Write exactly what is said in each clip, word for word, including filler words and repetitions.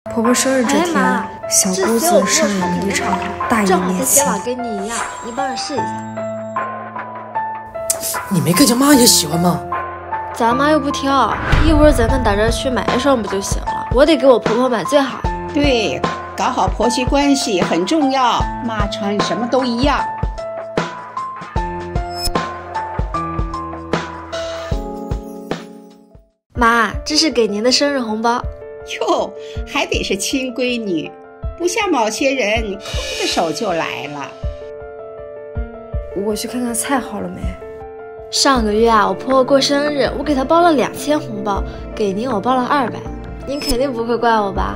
婆婆生日这天， 哎、 小姑子上演了一场大义灭亲。 正好跟你一样，你帮我试一下。 你没看见妈也喜欢吗？ 咱妈又不挑，一会儿咱们打这去买一双不就行了？我得给我婆婆买最好的。 对，搞好婆媳关系很重要，妈穿什么都一样。 妈，这是给您的生日红包。 哟，还得是亲闺女，不像某些人空着手就来了。 我去看看菜好了没？ 上个月啊，我婆婆过生日，我给她包了两千红包，给您我包了二百，您肯定不会怪我吧？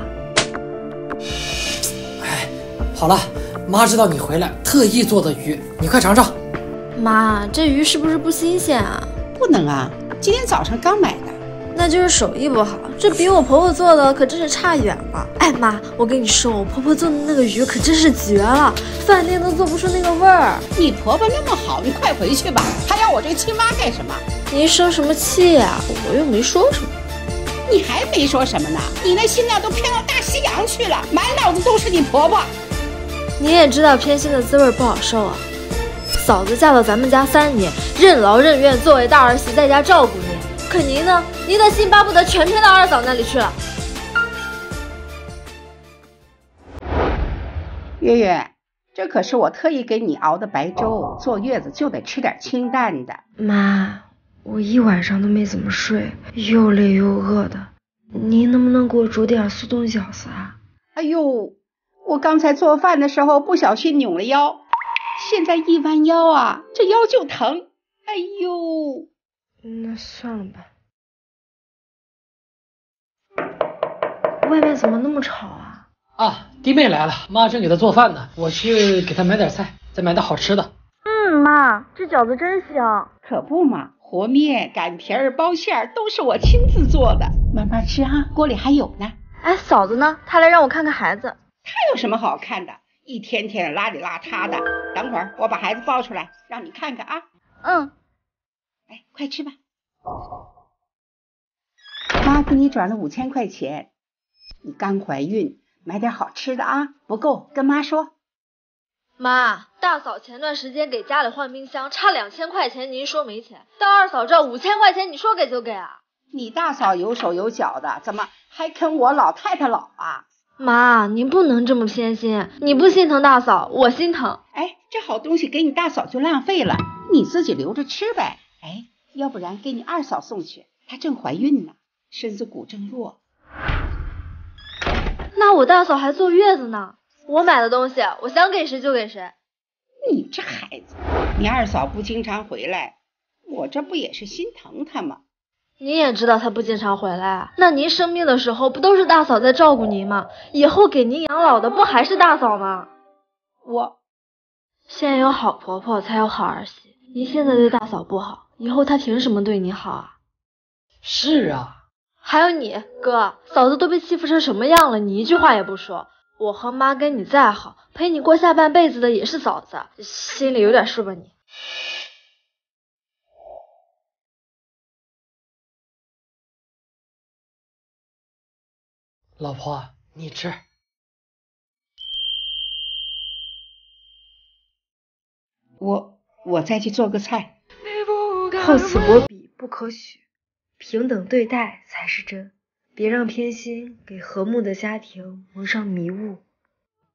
哎，好了，妈知道你回来，特意做的鱼，你快尝尝。 妈，这鱼是不是不新鲜啊？ 不能啊，今天早上刚买的。 那就是手艺不好，这比我婆婆做的可真是差远了。哎妈，我跟你说，我婆婆做的那个鱼可真是绝了，饭店都做不出那个味儿。 你婆婆那么好，你快回去吧，还要我这个亲妈干什么？ 您生什么气呀、啊？我又没说什么。 你还没说什么呢？你那心呢都偏到大西洋去了，满脑子都是你婆婆。 你也知道偏心的滋味不好受啊。嫂子嫁到咱们家三年，任劳任怨，作为大儿媳在家照顾您。可您呢？您的心巴不得全偏到二嫂那里去了。 月月，这可是我特意给你熬的白粥，坐月子就得吃点清淡的。 妈，我一晚上都没怎么睡，又累又饿的，您能不能给我煮点速冻饺子啊？ 哎呦，我刚才做饭的时候不小心扭了腰，现在一弯腰啊，这腰就疼。哎呦， 那算了吧。外面怎么那么吵啊？ 啊，弟妹来了，妈正给她做饭呢，我去给她买点菜，再买点好吃的。 嗯，妈，这饺子真香。 可不嘛，和面、擀皮儿、包馅儿都是我亲自做的，慢慢吃啊，锅里还有呢。 哎，嫂子呢？她来让我看看孩子。 她有什么好看的？一天天邋里邋遢的。等会儿我把孩子抱出来，让你看看啊。 嗯。 哎，快吃吧。妈给你转了五千块钱，你刚怀孕，买点好吃的啊，不够跟妈说。 妈，大嫂前段时间给家里换冰箱，差两千块钱，您说没钱？到二嫂这五千块钱，你说给就给啊？ 你大嫂有手有脚的，怎么还跟我老太太老啊？ 妈，您不能这么偏心，你不心疼大嫂，我心疼。 哎，这好东西给你大嫂就浪费了，你自己留着吃呗。哎，要不然给你二嫂送去，她正怀孕呢，身子骨正弱。 那我大嫂还坐月子呢，我买的东西我想给谁就给谁。 你这孩子，你二嫂不经常回来，我这不也是心疼她吗？ 您也知道她不经常回来，那您生病的时候不都是大嫂在照顾您吗？以后给您养老的不还是大嫂吗？ 我先有好婆婆才有好儿媳，您现在对大嫂不好，以后她凭什么对你好啊？ 是啊。 还有你哥，嫂子都被欺负成什么样了，你一句话也不说。我和妈跟你再好，陪你过下半辈子的也是嫂子，心里有点数吧你。 老婆，你吃。 我我再去做个菜。 好此薄彼不可取，平等对待才是真。别让偏心给和睦的家庭蒙上迷雾。